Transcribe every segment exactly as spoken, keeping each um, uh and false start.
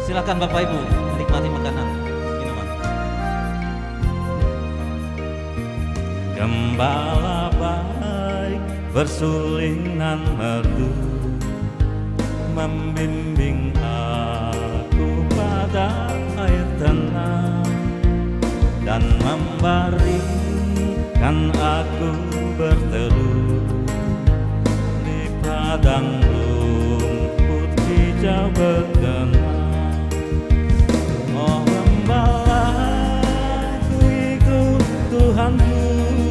Silakan Bapak Ibu menikmati makanan, minuman. Gembala baik bersulinan merdu, membimbing aku pada air tenang, dan membaringkan aku berteduh di padang rumput hijau bergenang. Oh gembala ku ikut Tuhanku,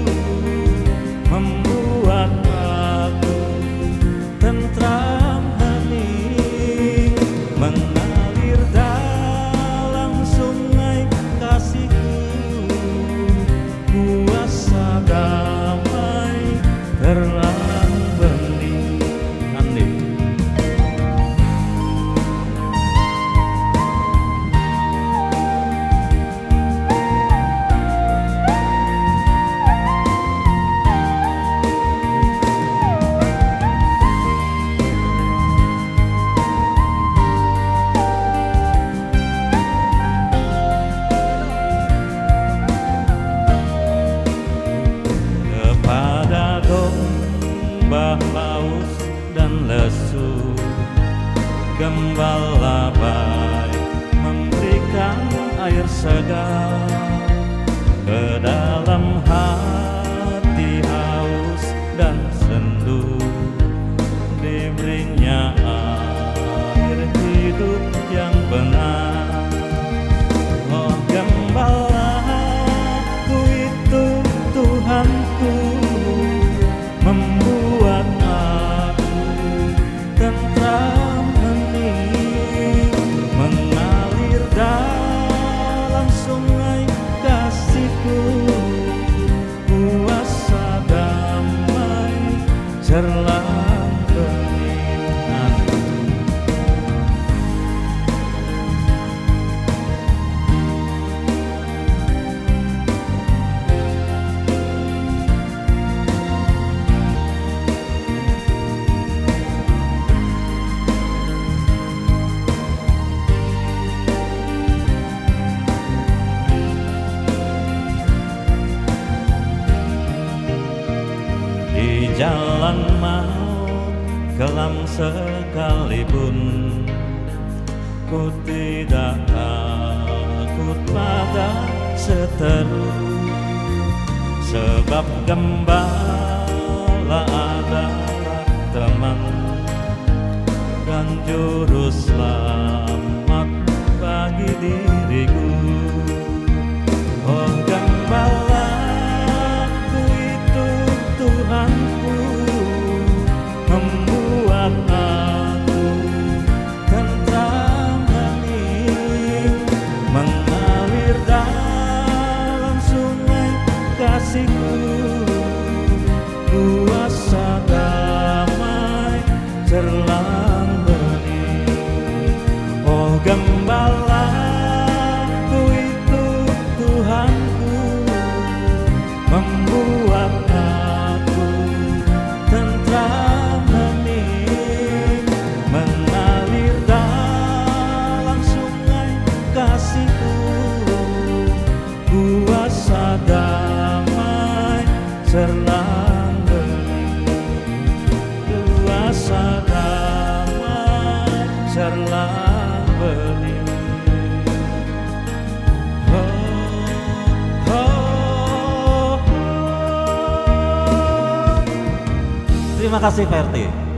membuat aku tentram hening, mengalir dalam sungai kasihku, kuasa damai terang bening. Andi. Kepada domba haus dan lesu, gembala baik memberikan air segar. Ke dalam hati haus dan sendu, diberinya air hidup yang benar. Oh gembala ku itu Tuhanku, membuat aku tentram hening, mengalir dalam sungai kasihku, kuasa damai cerlang bening. Di jalan maut kelam sekalipun, ku tidak takut pada seteru, sebab gembala adalah teman dan juru selamat bagi diriku. Oh gembala ku itu Tuhanku, membuat aku tentram hening, mengalir dalam sungai kasihku, kuasa damai cerlang bening. Oh gembala ku itu Tuhanku, membuat aku tentram hening, mengalir dalam sungai kasihku, kuasa damai cerlang bening, kuasa damai cerlang bening. Terima kasih Pak R T.